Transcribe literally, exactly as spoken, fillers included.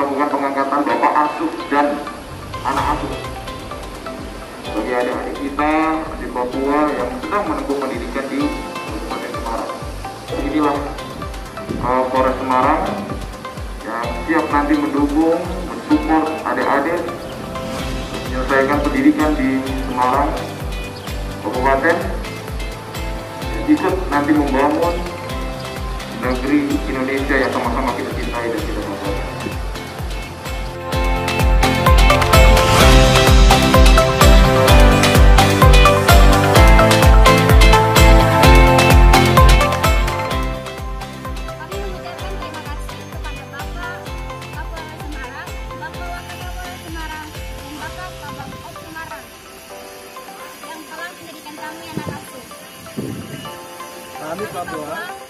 melakukan pengangkatan bapak asuh dan anak asuh bagi adik-adik kita di Papua yang sedang menempuh pendidikan di Kabupaten Semarang. Inilah uh, Polres Semarang yang siap nanti mendukung, mensupport adik-adik menyelesaikan pendidikan di Semarang Kabupaten, ikut nanti membangun negeri Indonesia yang sama-sama kita cintai dan kita banggakan. Kami mengucapkan terima kasih kepada Bapak Kapolres Semarang, Bapak Wakil Kapolres Semarang, dan Bapak Kabak Ops Semarang yang telah menjadikan kami anak asuh. Kami Papua